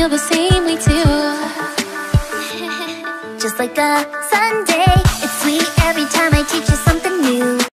the same way too. Just like a Sunday, it's sweet every time I teach